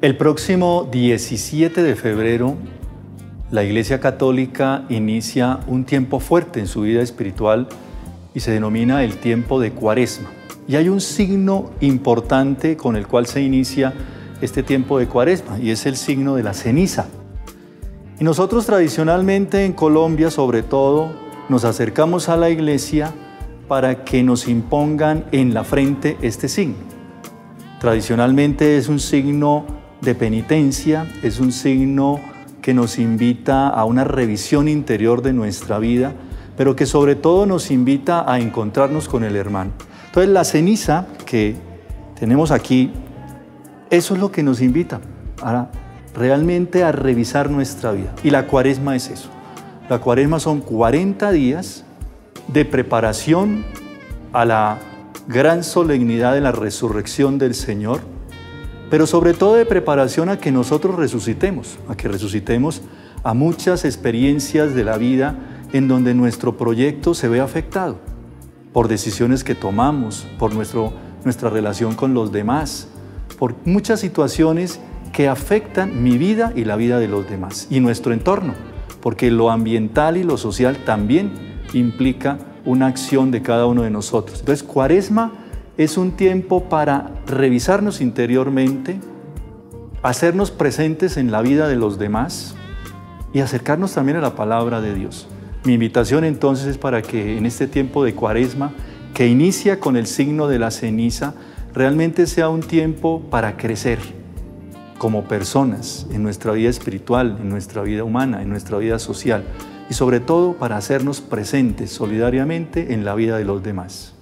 El próximo 17 de febrero, la Iglesia Católica inicia un tiempo fuerte en su vida espiritual y se denomina el tiempo de Cuaresma. Y hay un signo importante con el cual se inicia este tiempo de Cuaresma, y es el signo de la ceniza. Y nosotros tradicionalmente en Colombia, sobre todo, nos acercamos a la iglesia para que nos impongan en la frente este signo. Tradicionalmente es un signo de penitencia, es un signo que nos invita a una revisión interior de nuestra vida, pero que sobre todo nos invita a encontrarnos con el hermano. Entonces la ceniza que tenemos aquí, eso es lo que nos invita realmente a revisar nuestra vida. Y la Cuaresma es eso. La Cuaresma son 40 días de preparación a la gran solemnidad de la resurrección del Señor, pero sobre todo de preparación a que nosotros resucitemos, a que resucitemos a muchas experiencias de la vida en donde nuestro proyecto se ve afectado por decisiones que tomamos, por nuestra relación con los demás, por muchas situaciones que afectan mi vida y la vida de los demás y nuestro entorno, porque lo ambiental y lo social también implica una acción de cada uno de nosotros. Entonces, Cuaresma es un tiempo para revisarnos interiormente, hacernos presentes en la vida de los demás y acercarnos también a la palabra de Dios. Mi invitación entonces es para que en este tiempo de Cuaresma, que inicia con el signo de la ceniza, realmente sea un tiempo para crecer como personas en nuestra vida espiritual, en nuestra vida humana, en nuestra vida social y sobre todo para hacernos presentes solidariamente en la vida de los demás.